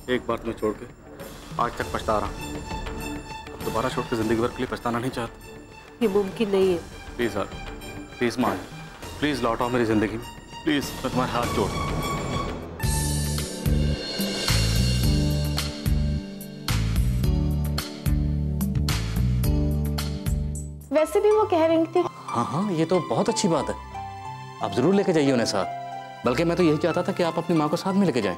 एक बार तुम्हें छोड़ के आज तक पछता रहा हूँ। अब दोबारा छोड़ के जिंदगी भर के लिए पछताना नहीं चाहता। ये मुमकिन नहीं है। प्लीज यार, प्लीज माँ, प्लीज लौट आओ मेरी जिंदगी में, प्लीज, मैं तुम्हारे हाथ जोड़ता हूँ। वैसे भी वो कह रही थी। हाँ हाँ, ये तो बहुत अच्छी बात है। आप जरूर लेके जाइए उन्हें साथ। बल्कि मैं तो यही चाहता था कि आप अपनी माँ को साथ में लेके जाएं।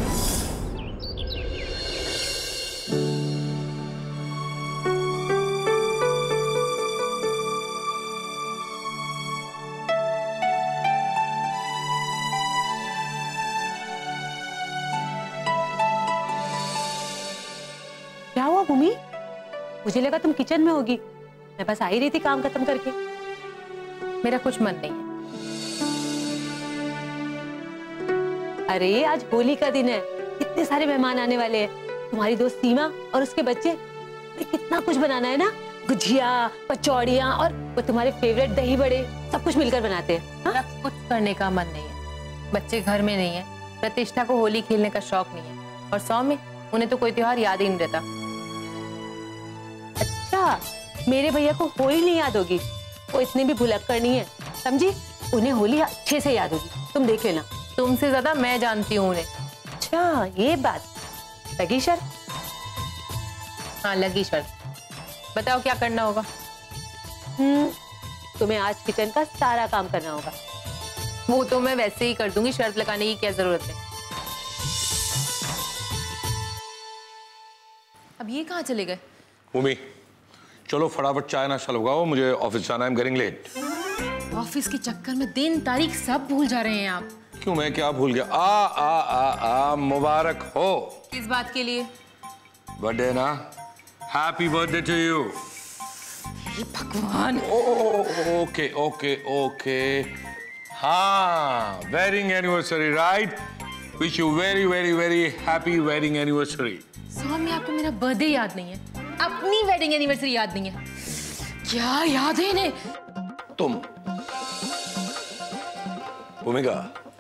क्या हुआ भूमि? मुझे लगा तुम किचन में होगी। मैं बस आ ही रही थी काम खत्म करके। मेरा कुछ मन नहीं है। अरे आज होली का दिन है, कितने सारे मेहमान आने वाले हैं। तुम्हारी दोस्त सीमा और उसके बच्चे, कितना कुछ बनाना है ना। गुजिया, पचौड़ियाँ और वो तुम्हारे फेवरेट दही बड़े, सब कुछ मिलकर बनाते हैं। मेरा कुछ करने का मन नहीं है। बच्चे घर में नहीं है, प्रतिष्ठा को होली खेलने का शौक नहीं है, और सौम्य, उन्हें तो कोई त्योहार याद ही नहीं रहता। अच्छा, मेरे भैया को होली नहीं याद होगी? वो इतने भी भुलक्कड़ नहीं है, समझी? उन्हें होली अच्छे से याद होगी, तुम देख लेना। तुमसे ज्यादा मैं जानती हूँ उन्हें। अच्छा, ये बात। लगी शर्त? हाँ लगी शर्त। बताओ क्या करना होगा? तुम्हें आज किचन का सारा काम करना होगा। वो तो मैं वैसे ही कर दूंगी, शर्त लगाने की क्या जरूरत है। अब ये कहाँ चले गए? भूमि, चलो फटाफट चाय नाश्ता लगाओ, मुझे ऑफिस जाना है, I am getting late. Office के चक्कर में दिन तारीख सब भूल जा रहे हैं आप। क्यों, मैं क्या भूल गया? आ मुबारक हो। किस बात के लिए? बर्थडे ना, हैप्पी बर्थडे टू यू। भगवान। ओके ओके ओके, हाँ, wedding anniversary right. Wish you very very very happy wedding anniversary. Saumya, आपको मेरा बर्थडे याद नहीं है, अपनी वेडिंग एनिवर्सरी याद नहीं है। क्या याद है इन्हें? तुम भूमिका,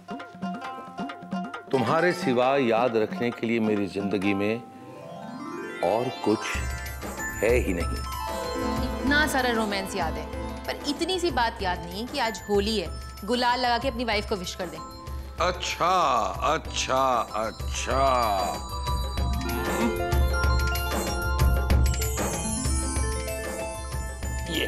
तुम्हारे सिवा याद रखने के लिए मेरी जिंदगी में और कुछ है ही नहीं। इतना सारा रोमांस याद है, पर इतनी सी बात याद नहीं कि आज होली है, गुलाल लगा के अपनी वाइफ को विश कर दें। अच्छा अच्छा अच्छा, ये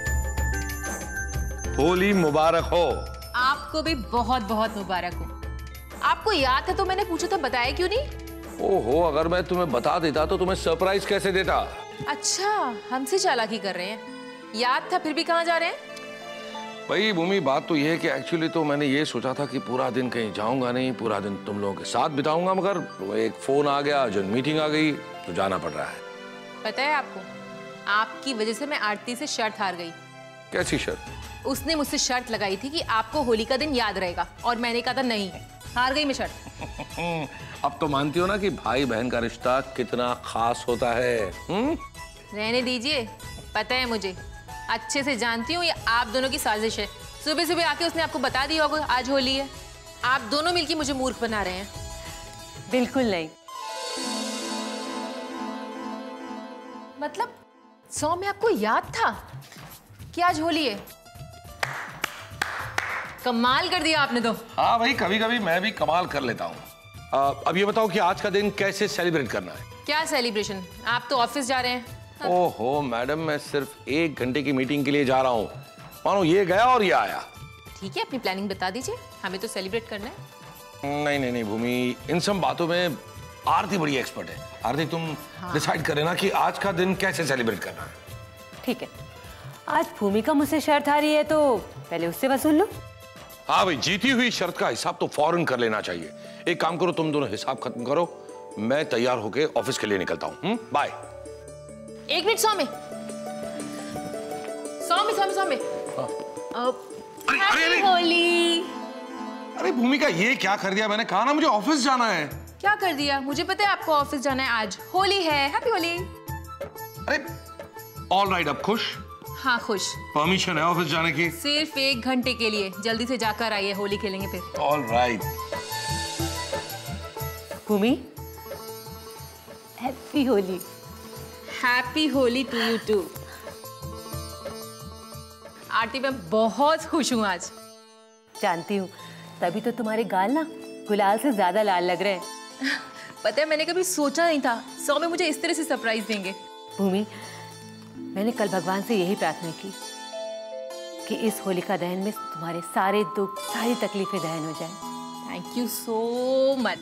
होली मुबारक हो। आपको भी बहुत बहुत मुबारक हो। आपको याद है तो मैंने पूछा था, बताया क्यों नहीं? ओहो, अगर मैं तुम्हें बता देता तो तुम्हें सरप्राइज कैसे देता? अच्छा, हमसे चालाकी कर रहे हैं। याद था फिर भी कहाँ जा रहे हैं? भाई भूमि, बात तो ये है कि एक्चुअली तो मैंने ये सोचा था कि पूरा दिन कहीं जाऊंगा नहीं, पूरा दिन तुम लोगों के साथ बिताऊंगा, मगर एक फोन आ गया, अर्जेंट मीटिंग आ गई, तो जाना पड़ रहा है। पता है आपको, आपकी वजह से मैं आरती से शर्त हार गई। कैसी शर्त? उसने मुझसे शर्त लगाई थी कि आपको होली का दिन याद रहेगा, और मैंने कहा था नहीं, हार गई मैं शर्त। अब तो मानती हो ना कि भाई बहन का रिश्ता कितना खास होता है। रहने दीजिए, पता है मुझे, अच्छे से जानती हूँ ये आप दोनों की साजिश है। सुबह सुबह आके उसने आपको बता दिया होगा आज होली है। आप दोनों मिलकर मुझे मूर्ख बना रहे हैं। बिल्कुल नहीं। मतलब सौम्य, आपको याद था कि आज होली है? कमाल कर दिया आपने तो। हाँ भाई, कभी कभी मैं भी कमाल कर लेता हूँ। अब ये बताओ कि आज का दिन कैसे सेलिब्रेट करना है? क्या सेलिब्रेशन? आप तो ऑफिस जा रहे हैं। ओहो मैडम, मैं सिर्फ 1 घंटे की मीटिंग के लिए जा रहा हूँ। मानो ये गया और ये आया। ठीक है, अपनी प्लानिंग बता दीजिए, हमें तो सेलिब्रेट करना है। नहीं नहीं नहीं भूमि, इन सब बातों में आरती बड़ी एक्सपर्ट है। आरती, तुम डिसाइड करे ना कि आज का दिन कैसे सेलिब्रेट करना है। ठीक है, आज भूमिका मुझसे शर्त आ रही है तो पहले उससे वसूल लो। हाँ भाई, जीती हुई शर्त का हिसाब तो फौरन कर लेना चाहिए। एक काम करो, तुम दोनों हिसाब खत्म करो, मैं तैयार होके ऑफिस के लिए निकलता हूँ। बाय। एक मिनट सौम्य, सौम्य सौम्य सौम्य, अरे होली। अरे भूमिका, ये क्या कर दिया? मैंने कहा ना मुझे ऑफिस जाना है। क्या कर दिया? मुझे पता है आपको ऑफिस जाना है, आज होली है। हैप्पी होली। अरे ऑल राइट, अब खुश? हाँ खुश। परमिशन है ऑफिस जाने की? सिर्फ 1 घंटे के लिए, जल्दी से जाकर आइए, होली खेलेंगे फिर। All right. Bhoomi, happy Holi. Happy Holi to you too. Aarti, मैं बहुत खुश हूँ आज। जानती हूँ, तभी तो तुम्हारे गाल ना गुलाल से ज्यादा लाल लग रहे हैं। पता है, मैंने कभी सोचा नहीं था सौम्य मुझे इस तरह से सरप्राइज देंगे। भूमि, मैंने कल भगवान से यही प्रार्थना की कि इस होलिका दहन में तुम्हारे सारे दुख, सारी तकलीफें दहन हो जाएं। Thank you so much.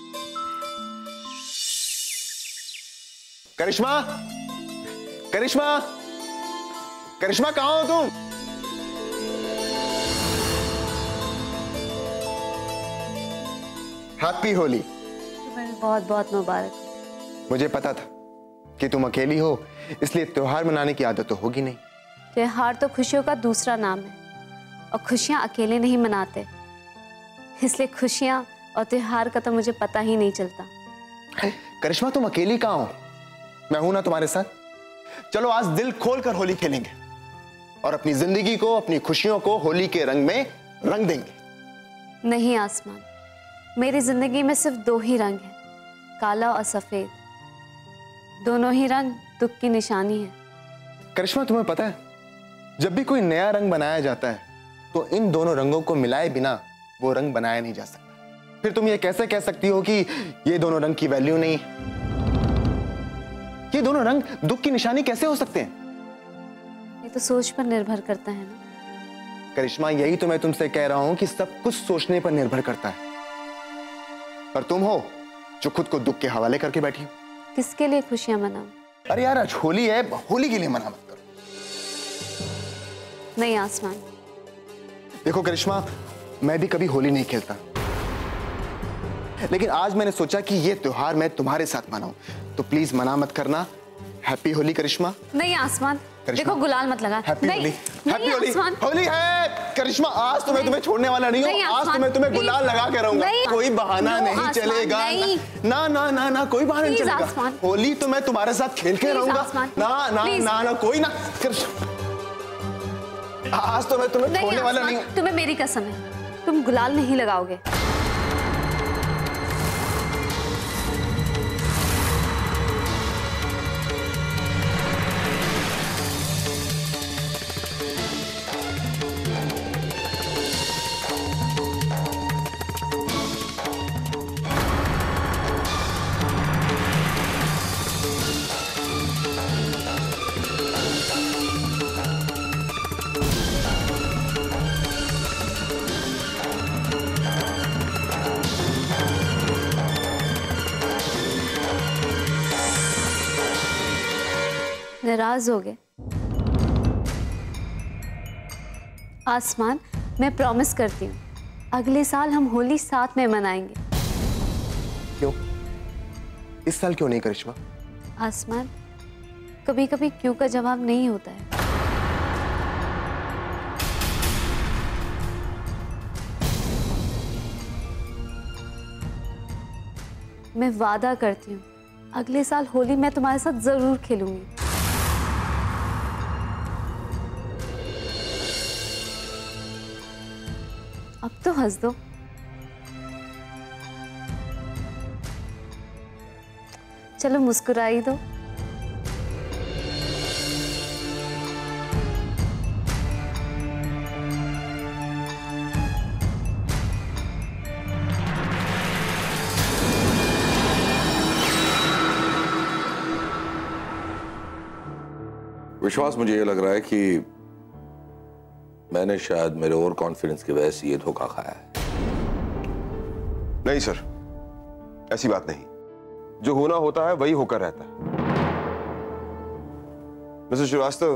Karishma, Karishma, Karishma कहाँ हो तुम? हैप्पी होली। तुम्हें बहुत बहुत मुबारक। मुझे पता था कि तुम अकेली हो, इसलिए त्योहार मनाने की आदत तो होगी नहीं। त्योहार तो खुशियों का दूसरा नाम है और खुशियाँ अकेले नहीं मनाते, इसलिए खुशियाँ और त्योहार का तो मुझे पता ही नहीं चलता। करिश्मा, तुम अकेली कहाँ हो? मैं हूं ना तुम्हारे साथ। चलो आज दिल खोलकर होली खेलेंगे और अपनी जिंदगी को, अपनी खुशियों को होली के रंग में रंग देंगे। नहीं आसमान, मेरी जिंदगी में सिर्फ दो ही रंग हैं, काला और सफेद। दोनों ही रंग दुख की निशानी है। करिश्मा, तुम्हें पता है, जब भी कोई नया रंग बनाया जाता है तो इन दोनों रंगों को मिलाए बिना वो रंग बनाया नहीं जा सकता। फिर तुम ये कैसे कह सकती हो कि ये दोनों रंग की वैल्यू नहीं? ये दोनों रंग दुख की निशानी कैसे हो सकते हैं? ये तो सोच पर निर्भर करता है ना। करिश्मा, यही तो मैं तुमसे कह रहा हूं कि सब कुछ सोचने पर निर्भर करता है, पर तुम हो जो खुद को दुख के हवाले करके बैठी हो। किसके लिए खुशियां मनाऊं? अरे यार, आज होली है, होली के लिए मना मत करो। नहीं आसमान। देखो करिश्मा, मैं भी कभी होली नहीं खेलता, लेकिन आज मैंने सोचा कि ये त्योहार मैं तुम्हारे साथ मनाऊं, तो प्लीज मना मत करना। हैप्पी होली करिश्मा। नहीं आसमान, देखो गुलाल मत लगा। हैप्पी होली। हैप्पी होली। आसमान। होली है करिश्मा, आज तो मैं तुम्हें छोड़ने वाला नहीं हूँ। आज तो मैं तुम्हें गुलाल लगा के रहूंगा। कोई बहाना नहीं चलेगा। ना ना ना ना, कोई बहाना नहीं चलेगा। होली तो मैं तुम्हारे साथ खेल के रहूंगा। ना ना ना ना, कोई ना। आज तो मैं तुम्हें छोड़ने वाला नहीं हूँ। तुम्हें मेरी कसम है, तुम गुलाल नहीं लगाओगे। नाराज हो गए? आसमान, मैं प्रॉमिस करती हूँ, अगले साल हम होली साथ में मनाएंगे। क्यों? इस साल क्यों नहीं करिश्मा? आसमान, कभी कभी क्यों का जवाब नहीं होता है। मैं वादा करती हूँ, अगले साल होली मैं तुम्हारे साथ जरूर खेलूंगी। अब तो हंस दो। चलो मुस्कुरा ही दो। विश्वास, मुझे ये लग रहा है कि मैंने शायद मेरे ओवर कॉन्फिडेंस की वजह से ये धोखा खाया है। नहीं सर, ऐसी बात नहीं। जो होना होता है वही होकर रहता है। मिस्टर श्रीवास्तव,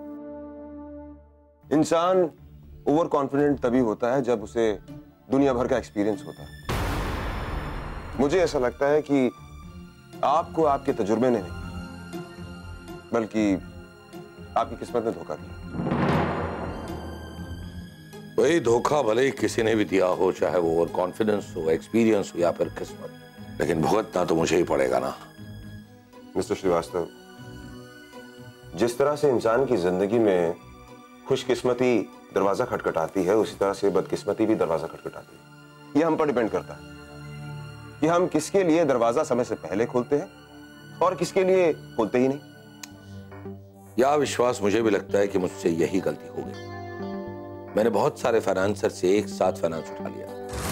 इंसान ओवर कॉन्फिडेंट तभी होता है जब उसे दुनिया भर का एक्सपीरियंस होता है। मुझे ऐसा लगता है कि आपको आपके तजुर्बे ने नहीं, बल्कि आपकी किस्मत ने धोखा दिया। वही धोखा भले ही किसी ने भी दिया हो, चाहे वो ओवर कॉन्फिडेंस हो, एक्सपीरियंस हो या फिर किस्मत, लेकिन भुगतना तो मुझे ही पड़ेगा ना। मिस्टर श्रीवास्तव, जिस तरह से इंसान की जिंदगी में खुशकिस्मती दरवाजा खटखटाती है, उसी तरह से बदकिस्मती भी दरवाजा खटखटाती है। यह हम पर डिपेंड करता है कि हम किसके लिए दरवाजा समय से पहले खोलते हैं और किसके लिए बोलते ही नहीं। या विश्वास, मुझे भी लगता है कि मुझसे यही गलती हो गई। मैंने बहुत सारे फाइनेंसर से एक साथ फाइनेंस उठा लिया,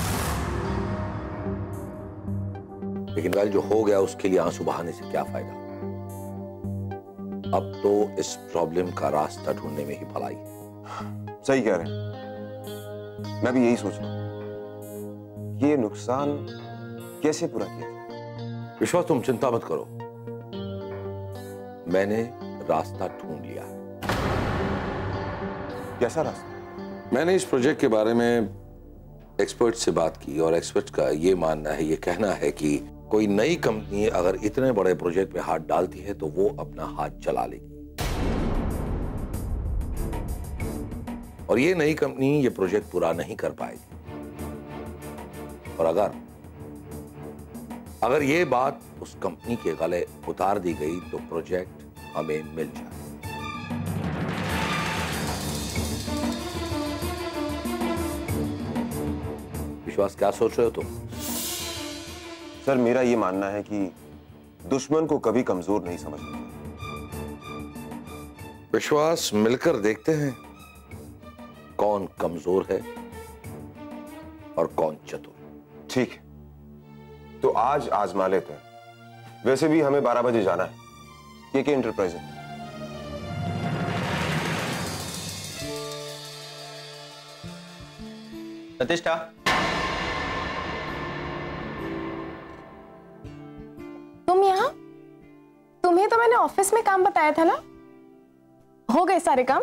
लेकिन कल जो हो गया उसके लिए आंसू बहाने से क्या फायदा। अब तो इस प्रॉब्लम का रास्ता ढूंढने में ही भलाई है। सही कह रहे हैं, मैं भी यही सोच रहा हूं कि ये नुकसान कैसे पूरा किया। विश्वास, तुम चिंता मत करो, मैंने रास्ता ढूंढ लिया है। कैसा रास्ता? मैंने इस प्रोजेक्ट के बारे में एक्सपर्ट से बात की और एक्सपर्ट का ये मानना है, ये कहना है कि कोई नई कंपनी अगर इतने बड़े प्रोजेक्ट में हाथ डालती है तो वो अपना हाथ चला लेगी, और ये नई कंपनी ये प्रोजेक्ट पूरा नहीं कर पाएगी। और अगर ये बात उस कंपनी के गले उतार दी गई तो प्रोजेक्ट हमें मिल जाए। विश्वास, क्या सोच रहे हो तुम? सर, मेरा ये मानना है कि दुश्मन को कभी कमजोर नहीं समझना। विश्वास, मिलकर देखते हैं कौन कमजोर है और कौन चतुर। ठीक है, तो आज आजमा लेते हैं। वैसे भी हमें 12 बजे जाना है केके एंटरप्राइजेज। प्रतिष्ठा, तुम यहाँ? तुम्हें तो मैंने ऑफिस में काम बताया था ना? हो गए सारे काम?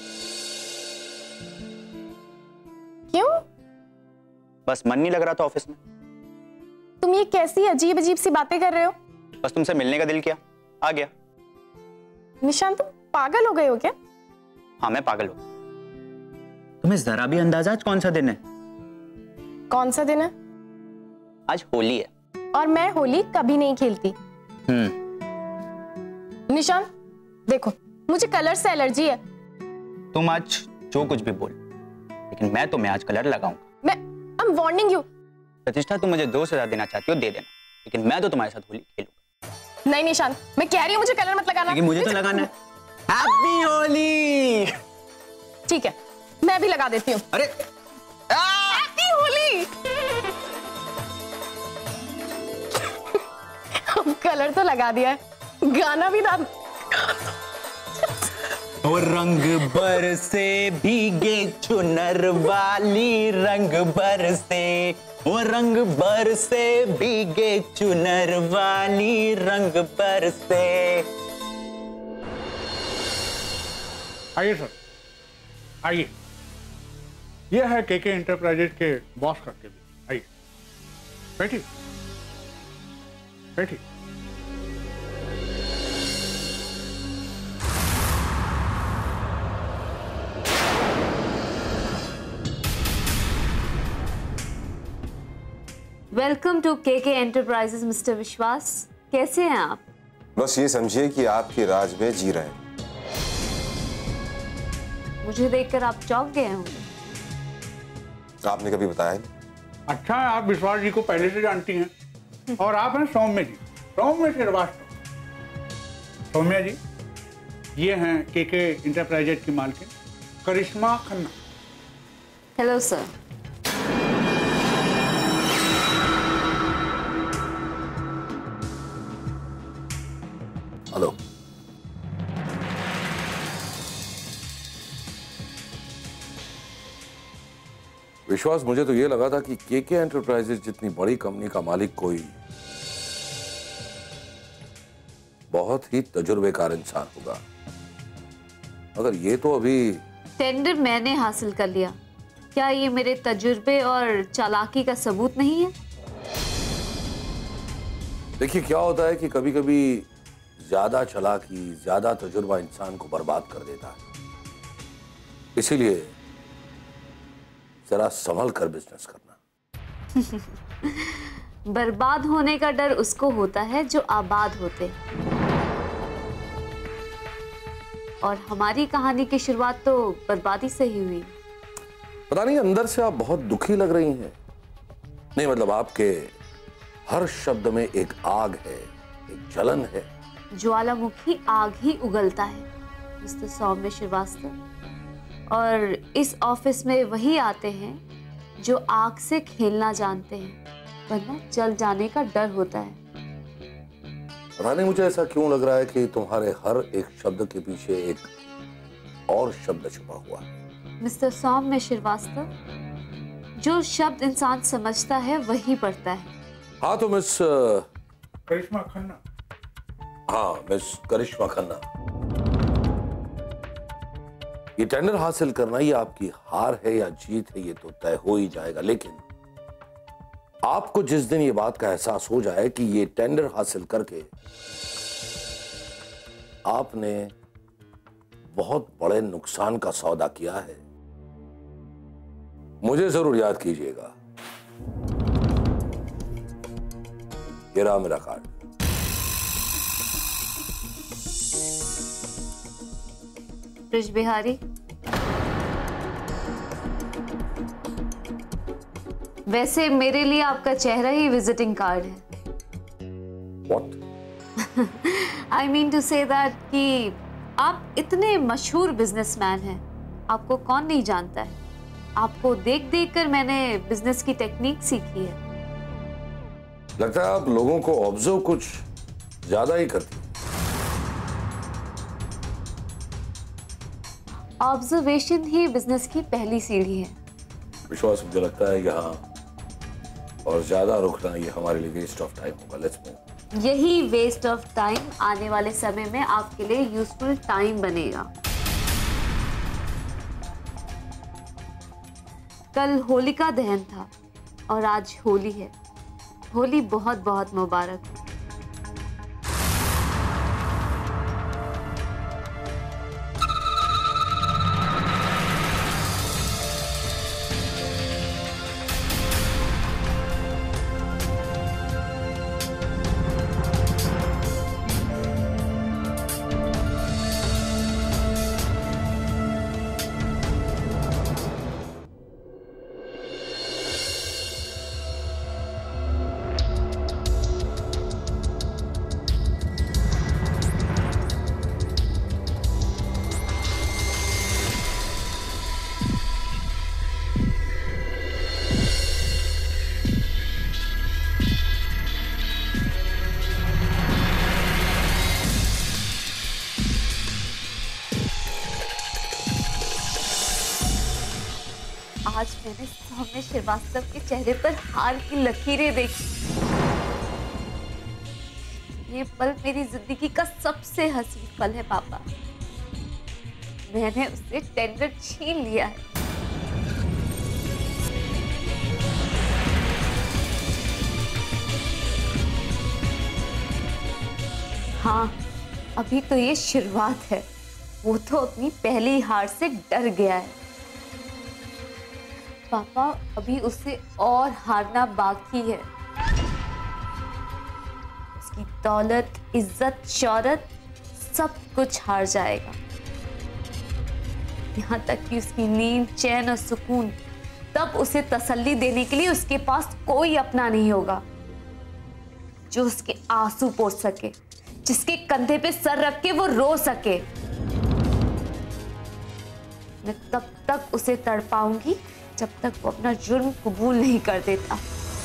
क्यों? बस मन नहीं लग रहा था ऑफिस में। तुम ये कैसी अजीब अजीब सी बातें कर रहे हो? बस तुमसे मिलने का दिल किया, आ गया। निशान, तुम पागल हो गए हो क्या? हाँ, मैं पागल हूँ। तुम्हें जरा भी अंदाजा आज कौन सा दिन है? कौन सा दिन है? आज होली है। और मैं होली कभी नहीं खेलती। निशान, देखो, मुझे कलर से एलर्जी है। तुम आज जो कुछ भी बोल, लेकिन मैं तुम्हें आज कलर लगाऊंगा। I'm warning you। प्रतिष्ठा, तुम मुझे 2 सजा देना चाहती हो, दे देना, लेकिन मैं तो तुम्हारे साथ होली खेलूंगा। नहीं निशान, मैं कह रही हूँ मुझे कलर मत लगाना। लेकिन मुझे तो लगाना है। हैप्पी होली। ठीक है, मैं भी लगा देती हूँ। अरे हैप्पी होली। कलर तो लगा दिया है, गाना भी था। और रंग बरसे भीगे चुनर वाली, रंग बरसे, वो रंग बरसे भीगे चुनर वाली, रंग बरसे। आइए सर, आइए। ये है केके एंटरप्राइजेज के बॉस का केबिन। आइए, बैठिए बैठिए। Welcome to KK Enterprises mister Vishwas. कैसे हैं आप? बस ये समझिए कि आपके राज में जी रहे हैं। मुझे देखकर आप चौंक गए होंगे। आपने कभी बताया नहीं। अच्छा है, आप विश्वास जी को पहले से जानती हैं। और आप हैं सौम्या जी, सौम्या श्रीवास्तव। सौम्या जी, ये हैं केके एंटरप्राइजेज की मालकिन Karishma Khanna. Hello sir. Hello. Vishwas, मुझे तो ये लगा था कि केके एंटरप्राइजेज जितनी बड़ी कंपनी का मालिक कोई बहुत ही तजुर्बेकार इंसान होगा, मगर ये तो अभी टेंडर मैंने हासिल कर लिया। क्या ये मेरे तजुर्बे और चालाकी का सबूत नहीं है? देखिए, क्या होता है कि कभी कभी ज्यादा चालाकी, ज्यादा तजुर्बा इंसान को बर्बाद कर देता है। इसीलिए जरा संभल कर बिजनेस करना। बर्बाद होने का डर उसको होता है जो आबाद होते। और हमारी कहानी की शुरुआत तो बर्बादी से ही हुई। पता नहीं, अंदर से आप बहुत दुखी लग रही हैं। नहीं मतलब, आपके हर शब्द में एक आग है, एक जलन है। ज्वालामुखी आग ही उगलता है मिस्टर सौम्य श्रीवास्तव। और इस ऑफिस में वही आते हैं जो आग से खेलना जानते हैं, वरना जल जाने का डर होता है। रानी, मुझे ऐसा क्यों लग रहा है कि तुम्हारे हर एक शब्द के पीछे एक और शब्द छुपा हुआ है? मिस्टर सौम्य श्रीवास्तव, जो शब्द इंसान समझता है वही पढ़ता है। हाँ तो मिस करिश्मा खन्ना। हाँ मिस करिश्मा खन्ना, ये टेंडर हासिल करना ये आपकी हार है या जीत है ये तो तय हो ही जाएगा, लेकिन आपको जिस दिन ये बात का एहसास हो जाए कि ये टेंडर हासिल करके आपने बहुत बड़े नुकसान का सौदा किया है, मुझे जरूर याद कीजिएगा। ये रहा मेरा कार्ड। ब्रिज बिहारी, वैसे मेरे लिए आपका चेहरा ही विजिटिंग कार्ड है। What? I mean to say that कि आप इतने मशहूर बिजनेसमैन हैं, आपको कौन नहीं जानता है। आपको देख देख कर मैंने बिजनेस की टेक्निक सीखी है। लगता है आप लोगों को ऑब्जर्व कुछ ज्यादा ही करती हैं। ऑब्जर्वेशन ही बिजनेस की पहली सीढ़ी है। विश्वास, मुझे लगता है यहाँ और ज्यादा रुकना ये हमारे लिए वेस्ट ऑफ टाइम होगा। Let's move. यही वेस्ट ऑफ टाइम आने वाले समय में आपके लिए यूजफुल टाइम बनेगा। कल होलिका दहन था और आज होली है। होली बहुत बहुत मुबारक। आज मैंने सौम्य श्रीवास्तव के चेहरे पर हार की लकीरें देखी। ये पल मेरी जिंदगी का सबसे हसीन पल है पापा। मैंने उससे टेंडर छीन लिया है। हाँ, अभी तो ये शुरुआत है। वो तो अपनी पहली हार से डर गया है। पापा, अभी उसे और हारना बाकी है। उसकी दौलत, इज्जत, शौहरत सब कुछ हार जाएगा। यहाँ तक कि उसकी नींद, चैन और सुकून, तब उसे तसल्ली देने के लिए उसके पास कोई अपना नहीं होगा जो उसके आंसू पोंछ सके, जिसके कंधे पे सर रख के वो रो सके। मैं तब तक उसे तड़पाऊंगी जब तक वो अपना जुर्म कबूल नहीं कर देता।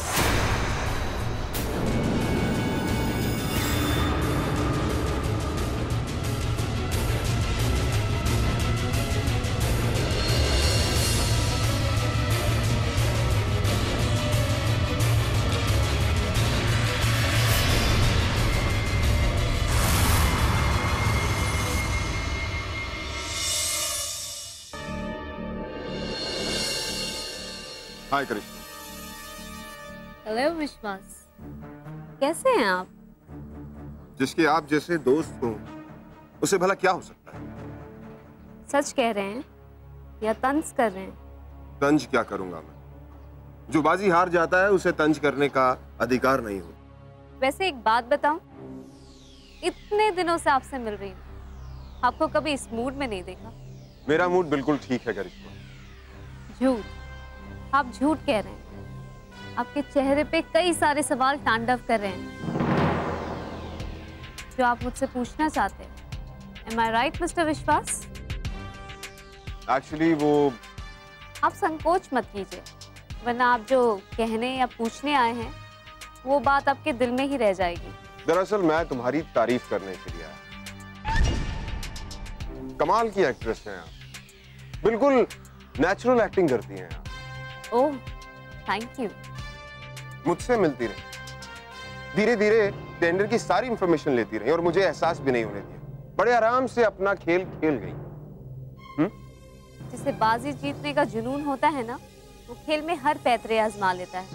हाय करिश्मा। हेलो विश्वास, कैसे हैं आप? जिसके आप जैसे दोस्त हो उसे भला क्या हो सकता है? सच कह रहे हैं या तंज कर रहे हैं? तंज क्या करूंगा मैं? जो बाजी हार जाता है उसे तंज करने का अधिकार नहीं हो। वैसे एक बात बताऊं, इतने दिनों से आपसे मिल रही हूँ, आपको कभी इस मूड में नहीं देखा। मेरा मूड बिल्कुल ठीक है करिश्मा। झूठ, आप झूठ कह रहे हैं। आपके चेहरे पे कई सारे सवाल तांडव कर रहे हैं। जो आप मुझसे पूछना चाहते हैं। Am I right, mister Vishwas? Actually वो आप संकोच मत कीजिए, वरना आप जो कहने या पूछने आए हैं वो बात आपके दिल में ही रह जाएगी। दरअसल मैं तुम्हारी तारीफ करने के लिए आया। कमाल की एक्ट्रेस हैं आप, बिल्कुल नेचुरल एक्टिंग करती हैं आप। Oh, thank you. मुझसे मिलती रही, धीरे धीरे टेंडर की सारी इंफॉर्मेशन लेती रही और मुझे एहसास भी नहीं होने दिया। बड़े आराम से अपना खेल खेल गई। जिसे बाजी जीतने का जुनून होता है ना, वो खेल में हर पैतरे आजमा लेता है,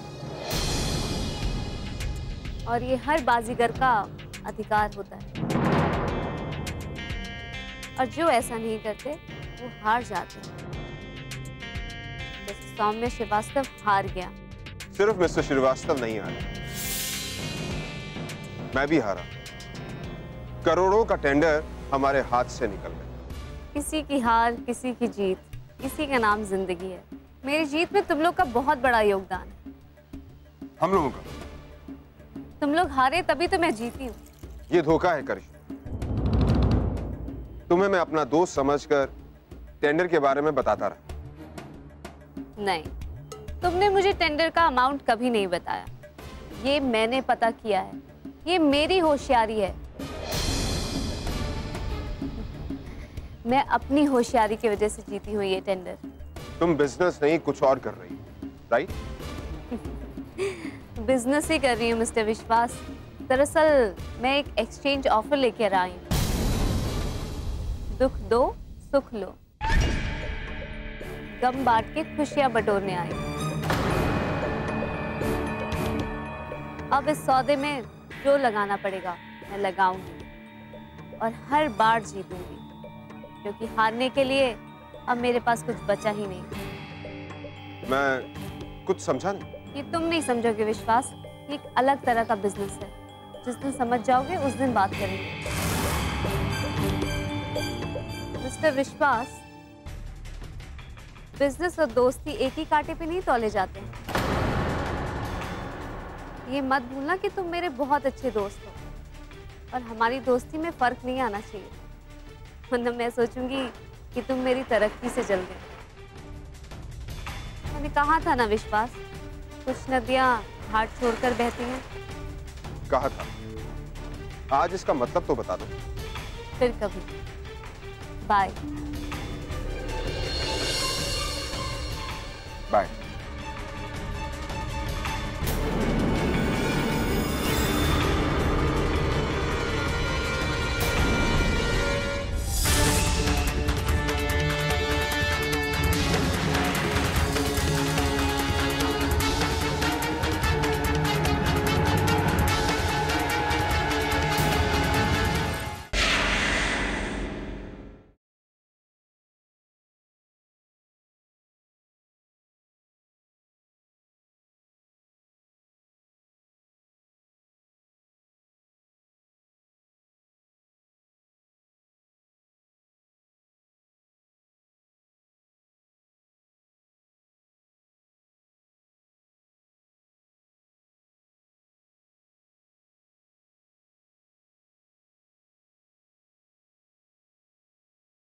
और ये हर बाजीगर का अधिकार होता है। और जो ऐसा नहीं करते वो हार जाते हैं। जैसे सौम्य श्रीवास्तव हार गया। सिर्फ मिस्टर श्रीवास्तव नहीं हारा, मैं भी हारा। करोड़ों का टेंडर हमारे हाथ से निकल गया। किसी की हार, किसी की जीत, किसी का नाम जिंदगी है। मेरी जीत में तुम लोग का बहुत बड़ा योगदान है। हम लोगों का? तुम लोग हारे तभी तो मैं जीती हूँ। ये धोखा है करिश्मा। तुम्हें मैं अपना दोस्त समझकर टेंडर के बारे में बताता रहा। नहीं, तुमने मुझे टेंडर का अमाउंट कभी नहीं बताया। ये मैंने पता किया है, ये मेरी होशियारी है। मैं अपनी होशियारी की वजह से जीती हूँ ये टेंडर। तुम बिजनेस नहीं कुछ और कर रही हो, राइट? बिजनेस ही कर रही हूँ मिस्टर विश्वास। दरअसल मैं एक एक्सचेंज ऑफर लेकर आई हूँ। दुख दो, सुख लो, गम बांट के खुशियां बटोरने आई। अब इस सौदे में जो लगाना पड़ेगा मैं लगाऊंगी और हर बार जीतूंगी, क्योंकि हारने के लिए अब मेरे पास कुछ बचा ही नहीं। मैं कुछ समझा नहीं। ये तुम नहीं समझोगे विश्वास, ये एक अलग तरह का बिजनेस है। जिस दिन समझ जाओगे उस दिन बात करेंगे। मिस्टर विश्वास, बिजनेस और दोस्ती एक ही कांटे पे नहीं तौले जाते। ये मत भूलना कि तुम मेरे बहुत अच्छे दोस्त हो, और हमारी दोस्ती में फर्क नहीं आना चाहिए, वरना मैं सोचूंगी कि तुम मेरी तरक्की से जल गए। मैंने कहा था ना विश्वास, कुछ नदियां घाट छोड़कर बहती हैं। कहा था, आज इसका मतलब तो बता दो। फिर कभी। बाय। बाय।